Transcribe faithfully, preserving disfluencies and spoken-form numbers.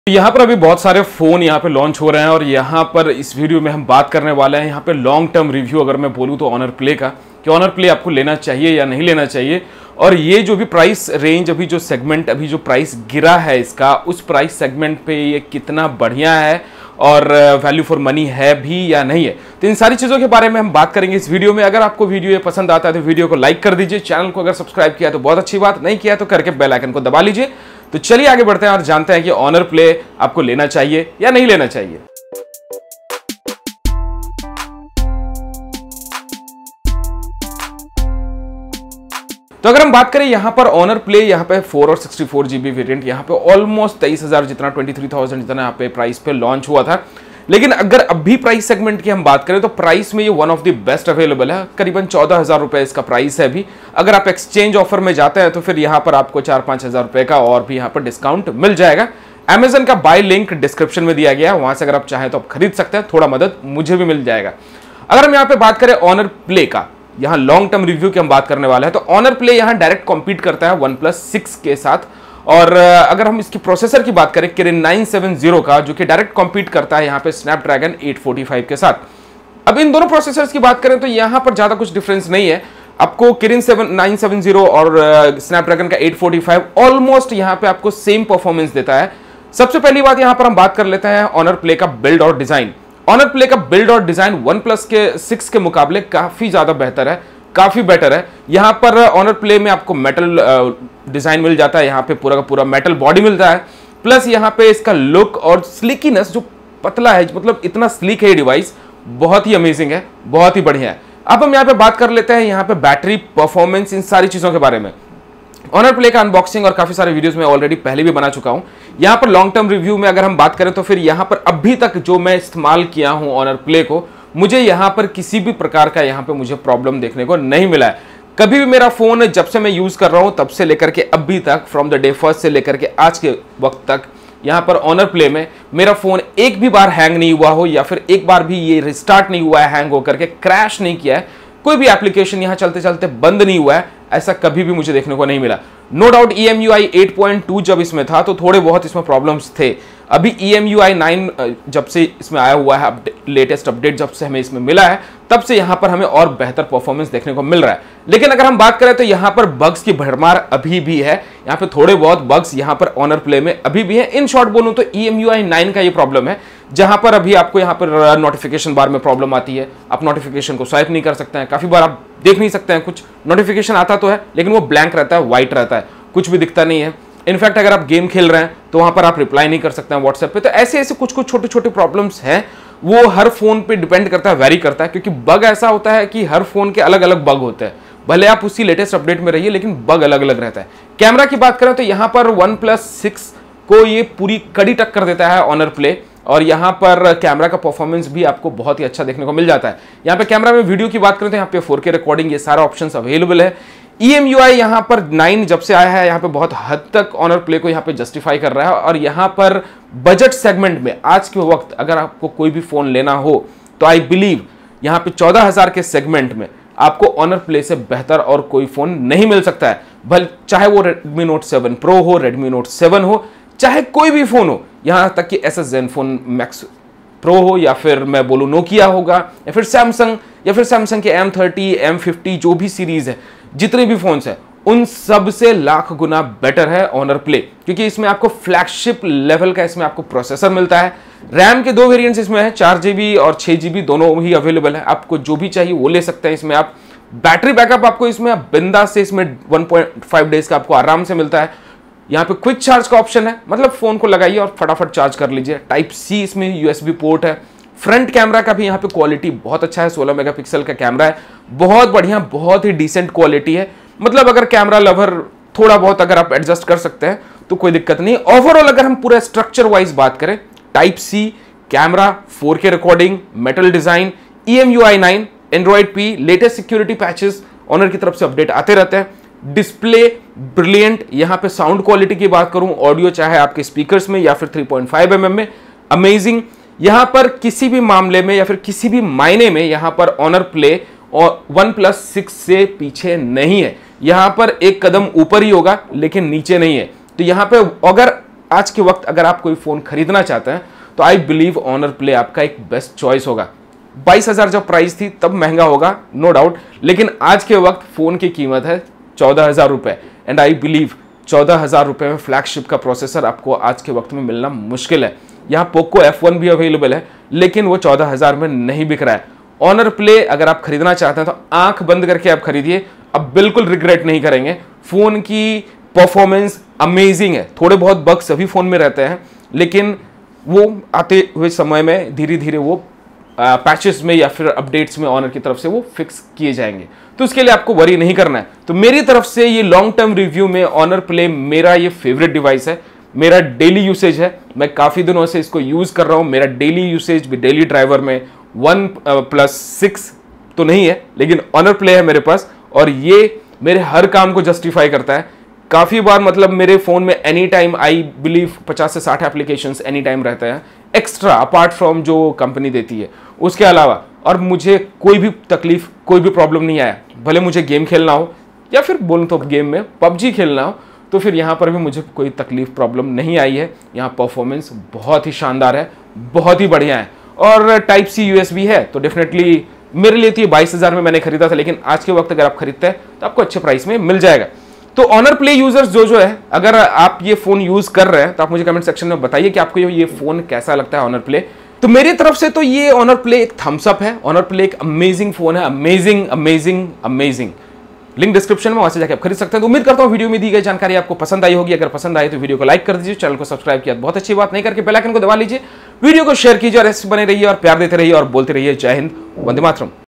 यहाँ पर अभी बहुत सारे फ़ोन यहाँ पे लॉन्च हो रहे हैं और यहाँ पर इस वीडियो में हम बात करने वाले हैं यहाँ पे लॉन्ग टर्म रिव्यू अगर मैं बोलूँ तो ऑनर प्ले का कि ऑनर प्ले आपको लेना चाहिए या नहीं लेना चाहिए। और ये जो भी प्राइस रेंज अभी जो सेगमेंट अभी जो प्राइस गिरा है इसका उस प्राइस सेगमेंट पे ये कितना बढ़िया है और वैल्यू फॉर मनी है भी या नहीं है, तो इन सारी चीज़ों के बारे में हम बात करेंगे इस वीडियो में। अगर आपको वीडियो ये पसंद आता है तो वीडियो को लाइक कर दीजिए, चैनल को अगर सब्सक्राइब किया तो बहुत अच्छी बात, नहीं किया तो करके बेल आइकन को दबा लीजिए। तो चलिए आगे बढ़ते हैं और जानते हैं कि ऑनर प्ले आपको लेना चाहिए या नहीं लेना चाहिए। तो अगर हम बात करें यहाँ पर ऑनर प्ले यहाँ पे फोर और सिक्सटी फोर जीबी वेरिएंट यहाँ पे ऑलमोस्ट तेईस हजार जितना ट्वेंटी थ्री थाउजेंड जितना यहाँ पे प्राइस पे लॉन्च हुआ था। लेकिन अगर अभी प्राइस सेगमेंट की हम बात करें तो प्राइस में ये one of the best available है। करीबन चौदह हजार रुपए इसका प्राइस है अभी। अगर आप एक्सचेंज ऑफर में जाते हैं तो फिर यहाँ पर आपको चार पांच हजार रुपए का और भी यहाँ पर डिस्काउंट मिल जाएगा। अमेजन का बाय लिंक डिस्क्रिप्शन में दिया गया है, वहां से अगर आप चाहें तो आप खरीद सकते हैं, थोड़ा मदद मुझे भी मिल जाएगा। अगर हम यहाँ पे बात करें ऑनर प्ले का, यहाँ लॉन्ग टर्म रिव्यू की हम बात करने वाले हैं, तो ऑनर प्ले यहाँ डायरेक्ट कॉम्पीट करता है वन प्लस सिक्स के साथ। और अगर हम इसकी प्रोसेसर की बात करें किरिन नाइन सेवन ज़ीरो का, जो कि डायरेक्ट कॉम्पीट करता है यहाँ पे स्नैपड्रैगन एट फोर्टी फाइव के साथ। अब इन दोनों प्रोसेसर्स की बात करें तो यहाँ पर ज्यादा कुछ डिफरेंस नहीं है। आपको किरिन नाइन सेवन ज़ीरो और स्नैपड्रैगन का एट फोर्टी फाइव ऑलमोस्ट यहाँ पे आपको सेम परफॉर्मेंस देता है। सबसे पहली बात यहाँ पर हम बात कर लेते हैं ऑनर प्ले का बिल्ड और डिजाइन। ऑनर प्ले का बिल्ड और डिजाइन वन प्लस के सिक्स के मुकाबले काफी ज्यादा बेहतर है, काफी बेटर है। यहाँ पर ऑनर प्ले में आपको मेटल डिजाइन मिल जाता है, यहाँ पे पूरा का पूरा मेटल बॉडी मिलता है। प्लस यहाँ पे इसका लुक और स्लिकीनेस जो पतला है, मतलब इतना स्लीक है ये डिवाइस, बहुत ही अमेजिंग है, बहुत ही बढ़िया है। अब हम यहाँ पे बात कर लेते हैं यहाँ पे बैटरी परफॉर्मेंस, इन सारी चीजों के बारे में। ऑनर प्ले का अनबॉक्सिंग और काफी सारे वीडियोस में ऑलरेडी पहले भी बना चुका हूं। यहाँ पर लॉन्ग टर्म रिव्यू में अगर हम बात करें तो फिर यहाँ पर अभी तक जो मैं इस्तेमाल किया हूं ऑनर प्ले को, मुझे यहाँ पर किसी भी प्रकार का यहाँ पे मुझे प्रॉब्लम देखने को नहीं मिला है। कभी भी मेरा फोन जब से मैं यूज कर रहा हूँ तब से लेकर के अभी तक, फ्रॉम द डे फर्स्ट से लेकर के आज के वक्त तक, यहाँ पर ऑनर प्ले में मेरा फोन एक भी बार हैंग नहीं हुआ हो या फिर एक बार भी ये रिस्टार्ट नहीं हुआ है, हैंग होकर के क्रैश नहीं किया है, कोई भी एप्लीकेशन यहाँ चलते चलते बंद नहीं हुआ है, ऐसा कभी भी मुझे देखने को नहीं मिला। No doubt E M U I eight point two जब इसमें था तो थोड़े बहुत इसमें प्रॉब्लम्स थे। अभी E M U I nine जब से इसमें आया हुआ है, लेटेस्ट अपडेट जब से हमें इसमें मिला है, तब से यहाँ पर हमें और बेहतर परफॉर्मेंस देखने को मिल रहा है। लेकिन अगर हम बात करें तो यहाँ पर बग्स की भरमार अभी भी है। यहाँ पे थोड़े बहुत बग्स यहाँ पर ऑनर प्ले में अभी भी है। इन शॉर्ट बोलूं तो E M U I nine का ये प्रॉब्लम है, जहां पर अभी आपको यहाँ पर नोटिफिकेशन बार में प्रॉब्लम आती है। आप नोटिफिकेशन को स्वाइप नहीं कर सकते हैं, काफी बार आप देख नहीं सकते हैं, कुछ नोटिफिकेशन आता तो है लेकिन वो ब्लैंक रहता है, व्हाइट रहता है, कुछ भी दिखता नहीं है। इनफैक्ट अगर आप गेम खेल रहे हैं तो वहां पर आप रिप्लाई नहीं कर सकते हैं व्हाट्सएप पे। तो ऐसे ऐसे कुछ कुछ छोटे छोटे प्रॉब्लम्स हैं, वो हर फोन पे डिपेंड करता है, वेरी करता है, क्योंकि बग ऐसा होता है कि हर फोन के अलग अलग बग होते हैं। भले आप उसी लेटेस्ट अपडेट में रहिए लेकिन बग अलग अलग रहता है। कैमरा की बात करें तो यहाँ पर वन प्लस सिक्स को ये पूरी कड़ी टक्कर देता है ऑनर प्ले, और यहाँ पर कैमरा का परफॉर्मेंस भी आपको बहुत ही अच्छा देखने को मिल जाता है। यहाँ पे कैमरा में वीडियो की बात करें तो यहाँ पे फोर के रिकॉर्डिंग, ये सारा ऑप्शंस अवेलेबल है। ई एम यू आई यहाँ पर नाइन जब से आया है यहाँ पे बहुत हद तक ऑनर प्ले को यहाँ पे जस्टिफाई कर रहा है। और यहाँ पर बजट सेगमेंट में आज के वक्त अगर आपको कोई भी फोन लेना हो तो आई बिलीव यहाँ पे चौदह हजार के सेगमेंट में आपको ऑनर प्ले से बेहतर और कोई फोन नहीं मिल सकता है। भले चाहे वो रेडमी नोट सेवन प्रो हो, रेडमी नोट सेवन हो, चाहे कोई भी फोन हो, यहाँ तक कि Asus Zenfone Max Pro हो, या फिर मैं बोलूँ नोकिया होगा, या फिर सैमसंग, या फिर सैमसंग के एम थर्टी एम फिफ्टी जो भी सीरीज है, जितने भी फोन्स हैं, उन सब से लाख गुना बेटर है ऑनर प्ले, क्योंकि इसमें आपको फ्लैगशिप लेवल का इसमें आपको प्रोसेसर मिलता है। रैम के दो वेरिएंट्स इसमें है, चार जीबी और छह जीबी दोनों ही अवेलेबल है। आपको जो भी चाहिए वो ले सकते हैं इसमें आप। बैटरी बैकअप आपको इसमें बिंदास से इसमें वन पॉइंट फाइव डेज का आपको आराम से मिलता है। यहाँ पे क्विक चार्ज का ऑप्शन है, मतलब फोन को लगाइए और फटाफट चार्ज कर लीजिए। टाइप सी इसमें यू एस बी पोर्ट है। फ्रंट कैमरा का भी यहाँ पे क्वालिटी बहुत अच्छा है, सोलह मेगापिक्सल का कैमरा है, बहुत बढ़िया, बहुत ही डिसेंट क्वालिटी है। मतलब अगर कैमरा लवर थोड़ा बहुत अगर आप एडजस्ट कर सकते हैं तो कोई दिक्कत नहीं। ओवरऑल अगर हम पूरा स्ट्रक्चर वाइज बात करें, Type C camera, four K recording, metal design, E M U I nine, Android P, latest security patches Honor की तरफ से अपडेट आते रहते हैं। Display brilliant. यहाँ पे साउंड क्वालिटी की बात करूं, ऑडियो चाहे आपके स्पीकर्स में या फिर three point five M M में, अमेजिंग। यहाँ पर किसी भी मामले में या फिर किसी भी मायने में यहाँ पर ऑनर प्ले और वन प्लस सिक्स से पीछे नहीं है। यहाँ पर एक कदम ऊपर ही होगा लेकिन नीचे नहीं है। तो यहाँ पे अगर आज के वक्त अगर आप कोई फ़ोन खरीदना चाहते हैं तो आई बिलीव ऑनर प्ले आपका एक बेस्ट चॉइस होगा। बाईस हज़ार जब प्राइस थी तब महंगा होगा, नो डाउट, लेकिन आज के वक्त फ़ोन की कीमत है चौदह हज़ार रुपये एंड आई बिलीव चौदह हज़ार रुपये में फ्लैगशिप का प्रोसेसर आपको आज के वक्त में मिलना मुश्किल है। यहाँ पोको एफ वन भी अवेलेबल है लेकिन वो चौदह हज़ार में नहीं बिक रहा है। ऑनर प्ले अगर आप खरीदना चाहते हैं तो आंख बंद करके आप खरीदिए, अब बिल्कुल रिग्रेट नहीं करेंगे। फ़ोन की परफॉर्मेंस अमेजिंग है, थोड़े बहुत बग्स सभी फ़ोन में रहते हैं लेकिन वो आते हुए समय में धीरे धीरे वो पैचेस में या फिर अपडेट्स में ऑनर की तरफ से वो फिक्स किए जाएंगे, तो उसके लिए आपको वरी नहीं करना है। तो मेरी तरफ से ये लॉन्ग टर्म रिव्यू में ऑनर प्ले मेरा ये फेवरेट डिवाइस है, मेरा डेली यूसेज है, मैं काफ़ी दिनों से इसको यूज़ कर रहा हूँ। मेरा डेली यूसेज भी डेली ड्राइवर में वन प्लस सिक्स तो नहीं है लेकिन ऑनर प्ले है मेरे पास और ये मेरे हर काम को जस्टिफाई करता है। काफ़ी बार मतलब मेरे फ़ोन में एनी टाइम आई बिलीव पचास से साठ एप्लीकेशंस एनी टाइम रहते हैं एक्स्ट्रा अपार्ट फ्रॉम जो कंपनी देती है उसके अलावा, और मुझे कोई भी तकलीफ कोई भी प्रॉब्लम नहीं आया। भले मुझे गेम खेलना हो या फिर बोलूँ तो गेम में पबजी खेलना हो तो फिर यहाँ पर भी मुझे कोई तकलीफ प्रॉब्लम नहीं आई है। यहाँ परफॉर्मेंस बहुत ही शानदार है, बहुत ही बढ़िया है और टाइप सी यूएसबी है, तो डेफिनेटली मेरे लिए तो ये बाईस हज़ार में मैंने खरीदा था लेकिन आज के वक्त अगर आप खरीदते हैं तो आपको अच्छे प्राइस में मिल जाएगा। तो ऑनर प्ले यूजर्स जो जो है, अगर आप ये फोन यूज कर रहे हैं तो आप मुझे कमेंट सेक्शन में बताइए कि आपको ये फोन कैसा लगता है ऑनर प्ले। तो मेरी तरफ से तो ये ऑनर प्ले एक थम्स अप है। ऑनर प्ले एक अमेजिंग फोन है, amazing amazing amazing. Link description में, वहां से जाकर आप खरीद सकते हैं। तो उम्मीद करता हूं वीडियो में दी गई जानकारी आपको पसंद आई होगी। अगर पसंद आई तो वीडियो को लाइक कर दीजिए, चैनल को सब्सक्राइब किया बहुत अच्छी बात, नहीं करके बेल आइकन को दबा लीजिए, वीडियो को शेयर कीजिए और ऐसे बने रहिए और प्यार देते रहिए और बोलते रहिए जय हिंद, वंदे मातरम।